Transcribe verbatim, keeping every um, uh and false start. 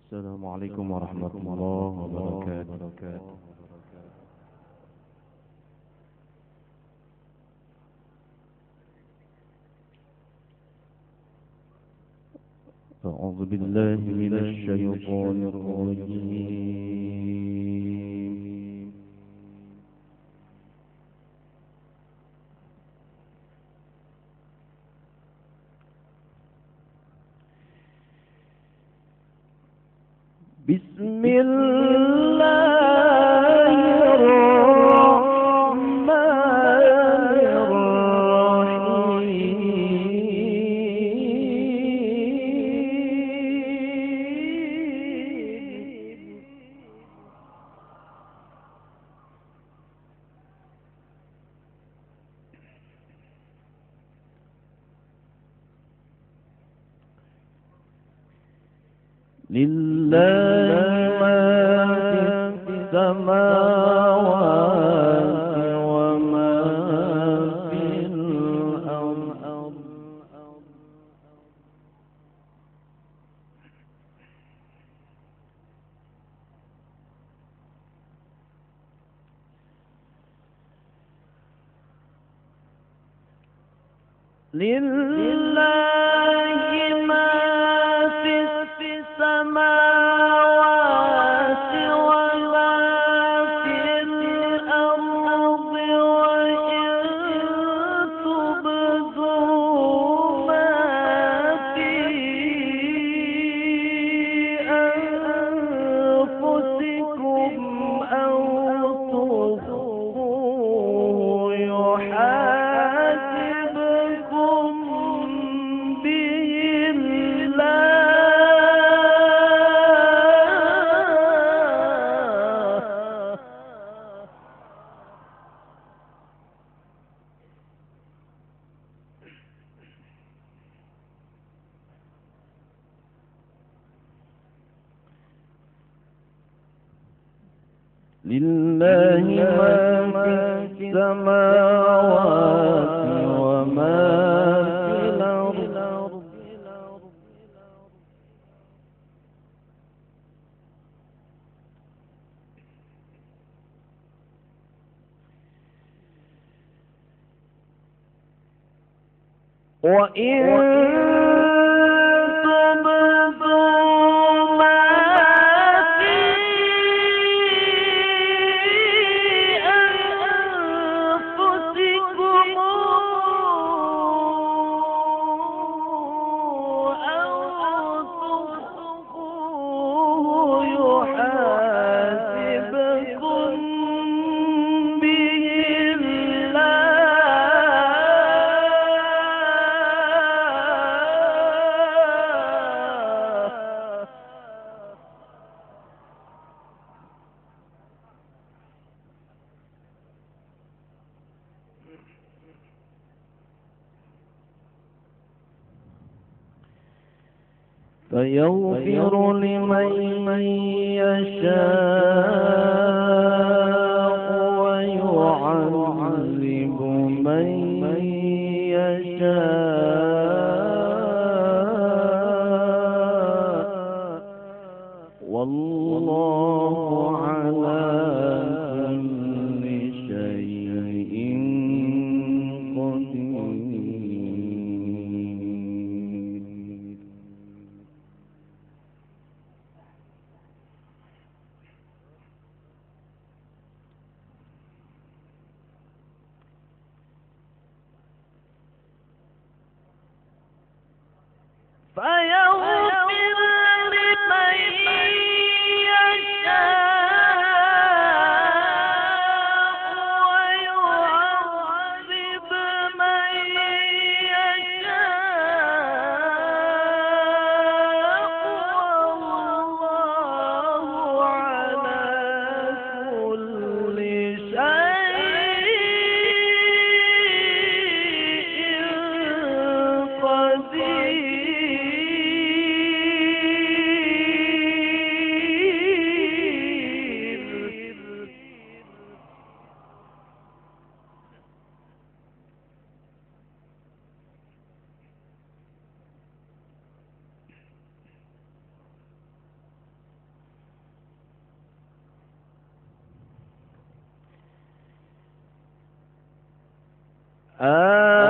السلام عليكم ورحمة الله وبركاته. أعوذ بالله من الشيطان الرجيم. بسم الله الرحمن الرحيم. لله ما في السماوات وما في الأرض. لله ما في السماوات وما في الأرض، وإن تبدوا ما في أنفسكم أو تخفوه يحاسبكم به الله. لله ما في السماوات وما في الأرض. وإن تبدوا ما في أنفسكم أو تخفوه يحاسبكم به فيغفر لمن يشاء ويعذب من يشاء، والله على كل شيء قدير. فيغفر لمن يشاء ويعذب من يشاء، والله على كل شيء قدير. آه